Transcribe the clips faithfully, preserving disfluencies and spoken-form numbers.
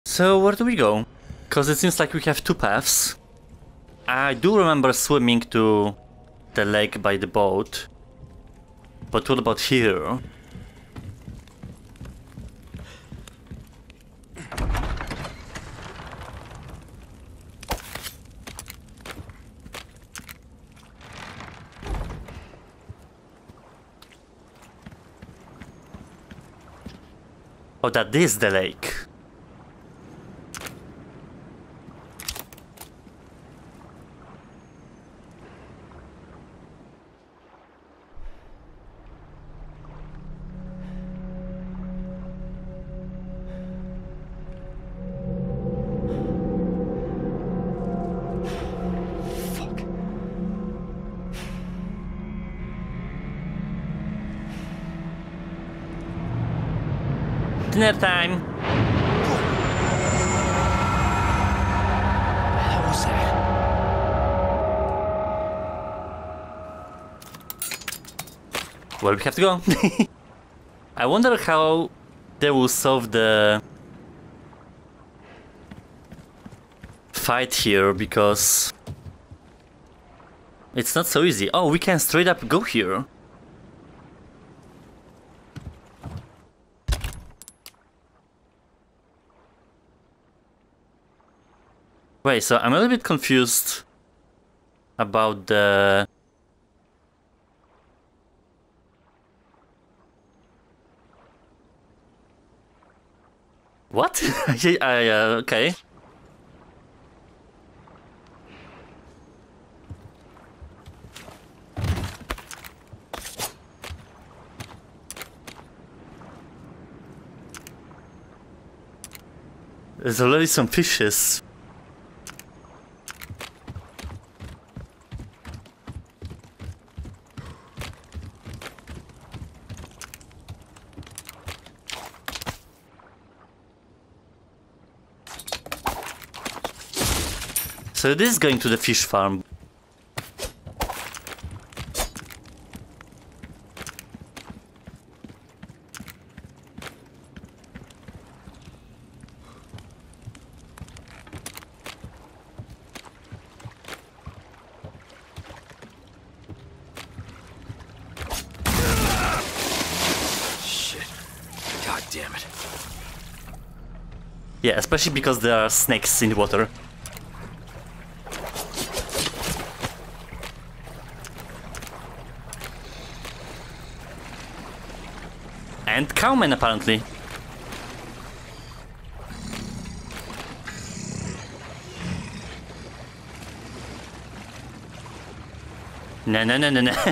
So where do we go? Because it seems like we have two paths. I do remember swimming to the lake by the boat. But what about here? Oh, that is the lake. Dinner time. What was that? Well, we have to go. I wonder how they will solve the fight here, because it's not so easy. Oh, we can straight up go here. Wait, so I'm a little bit confused about the... What? I, uh, okay. There's already some fishes. So this is going to the fish farm. Shit. God damn it. Yeah, especially because there are snakes in the water. And cowmen, apparently. No, no, no, no, no.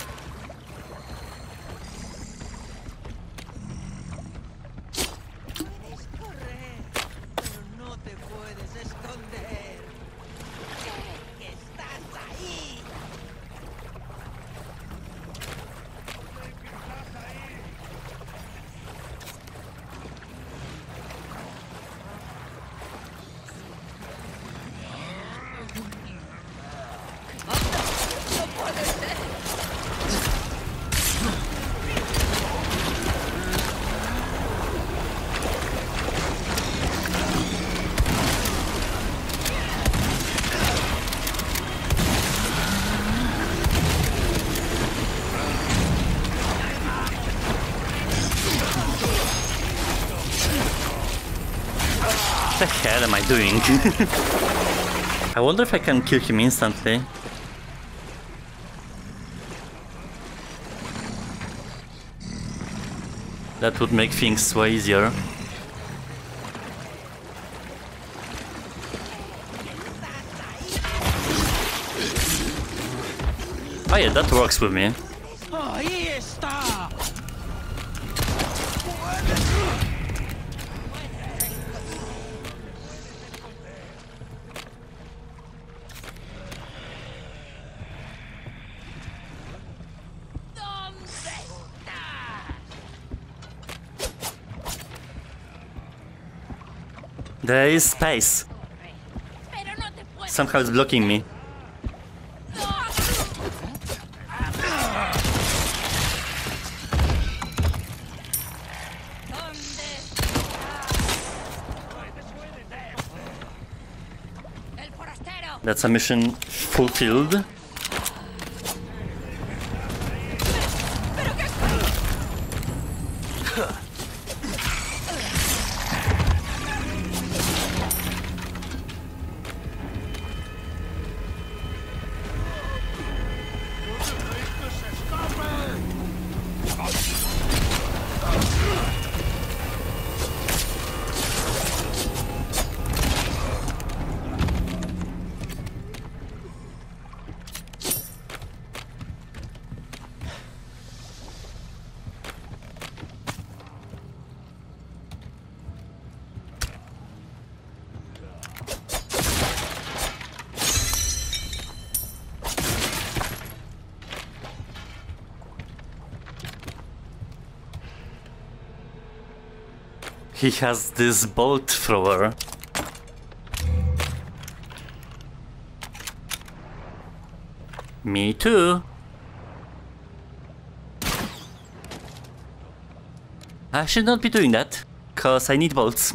What the hell am I doing? I wonder if I can kill him instantly. That would make things way easier. Oh yeah, that works with me. Ahí está. There is space. Somehow it's blocking me. That's a mission fulfilled. He has this bolt thrower. Me too. I should not be doing that, cause I need bolts.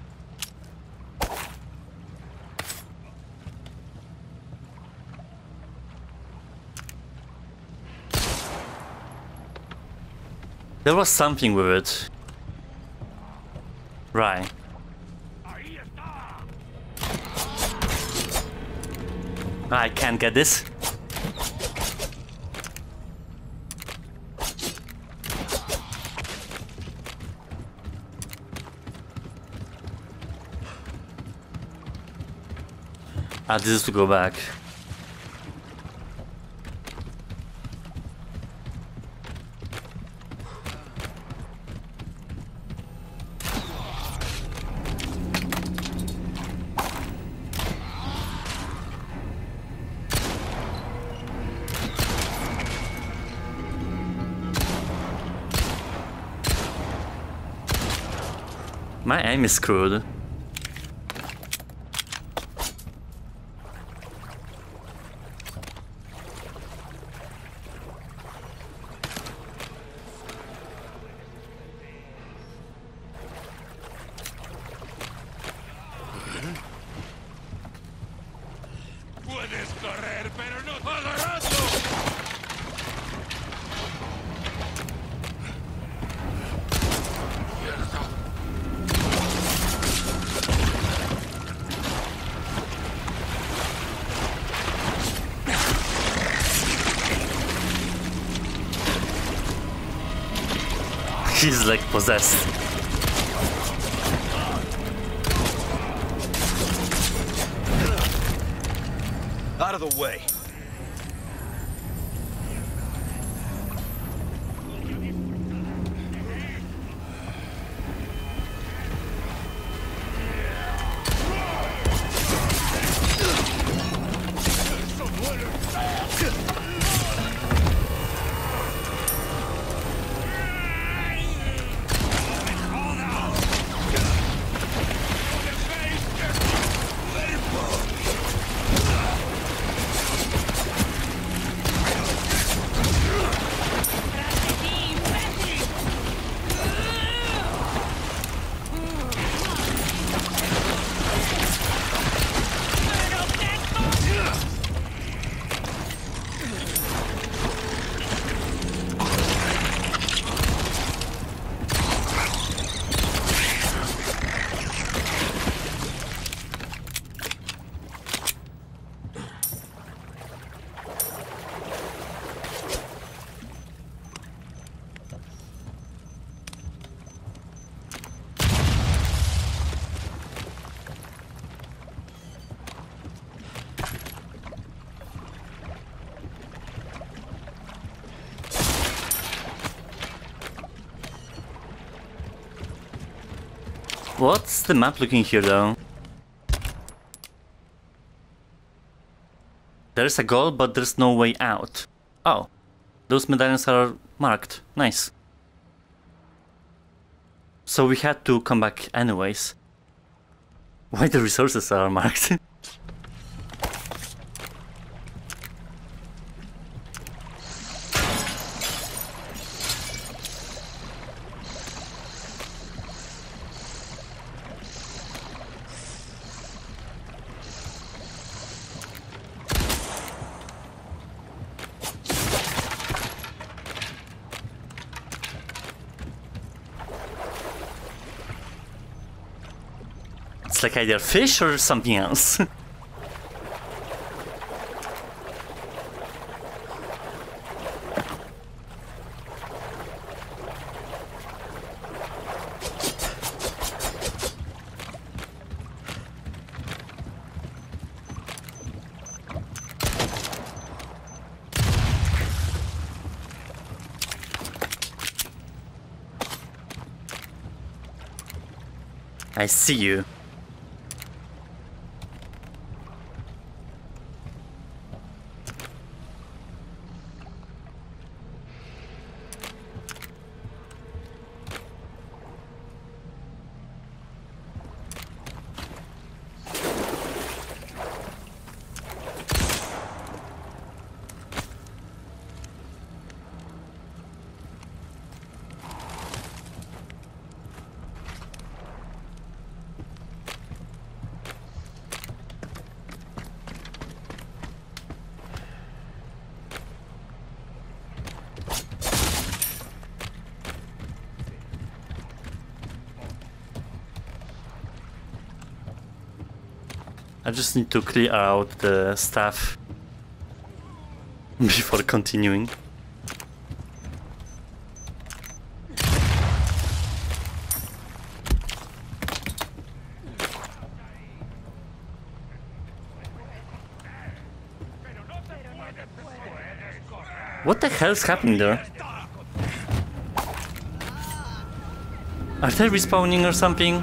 There was something with it. Right. I can't get this. Ah, this is to go back. My aim is screwed. Puedes correr, pero no agarrando. He's like possessed. Out of the way. What's the map looking here though? There's a goal, but there's no way out. Oh, those medallions are marked. Nice. So we had to come back anyways. Why the resources are marked? It's like either fish or something else. I see you. I just need to clear out the stuff before continuing. What the hell's happening there? Are they respawning or something?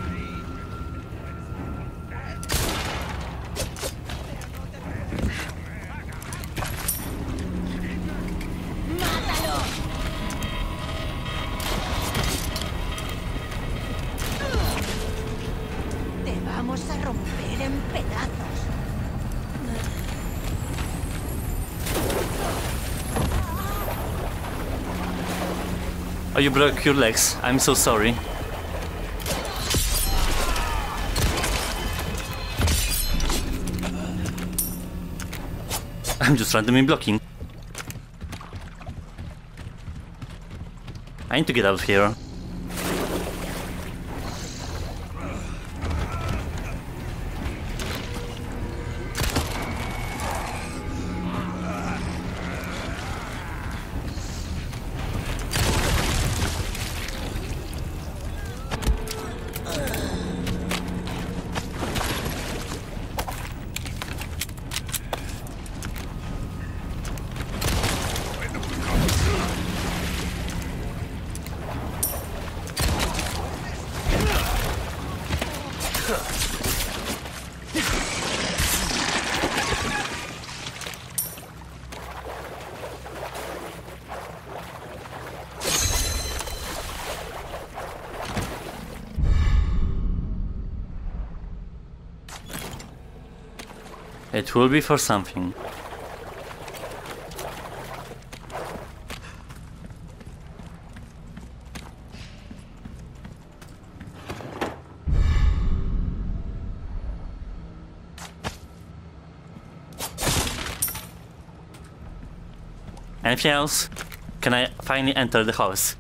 Oh, you broke your legs. I'm so sorry. I'm just randomly blocking. I need to get out of here. It will be for something. Anything else? Can I finally enter the house?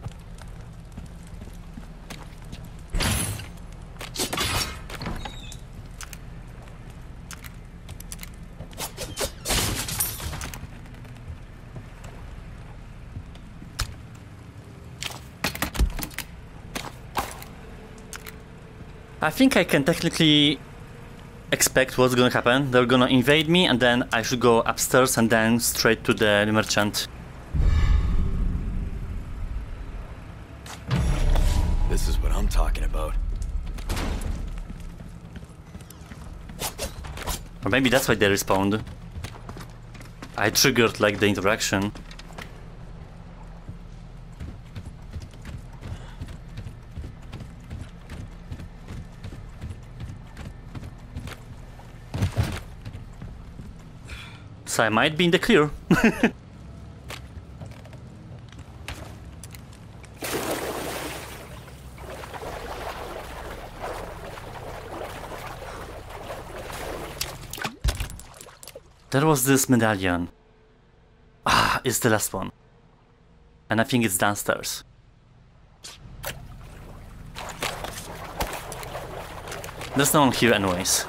I think I can technically expect what's gonna happen. They're gonna invade me and then I should go upstairs and then straight to the merchant. This is what I'm talking about. Or maybe that's why they respawned. I triggered like the interaction. So I might be in the clear. There was this medallion. Ah, it's the last one. And I think it's downstairs. There's no one here anyways.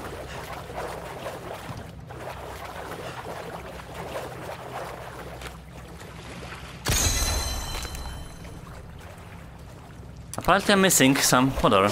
Apparently I'm missing some water.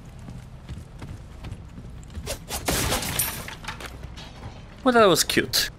Well, that was cute.